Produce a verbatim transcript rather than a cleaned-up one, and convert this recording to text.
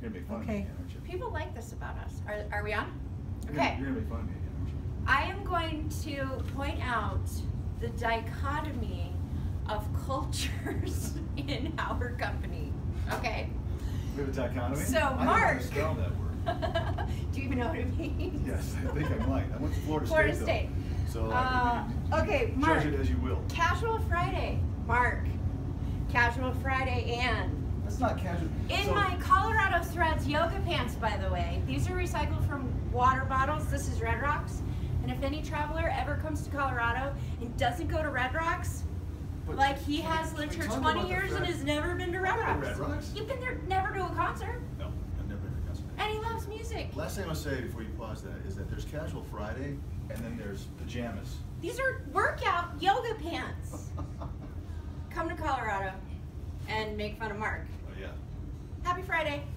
You're gonna make fun Okay. of me, aren't you? People like this about us. Are, are we on? You're Okay. gonna- You're gonna make fun of me again, aren't you? I am going to point out the dichotomy of cultures in our company. Okay. We have a dichotomy? So, I don't know how Mark. to spell that word. Do you even know what it means? Yes, I think I might. I went to Florida, Florida State. State. Though, so Uh, I mean, okay, Mark. judge it as you will. Casual Friday, Mark. Casual Friday, and That's not casual. in so, my Colorado Threads yoga pants, by the way, these are recycled from water bottles. This is Red Rocks. And if any traveler ever comes to Colorado and doesn't go to Red Rocks, but like he can has we- lived can we here talk twenty about the years and fact- has never been to Red I've been Rocks. to Red Rocks? You've been there never to a concert. No, I've never been to a concert. And he loves music. Last thing I'll say before you pause that is that there's Casual Friday and then there's pajamas. These are workout yoga pants. Come to Colorado and make fun of Mark. Oh yeah. Happy Friday.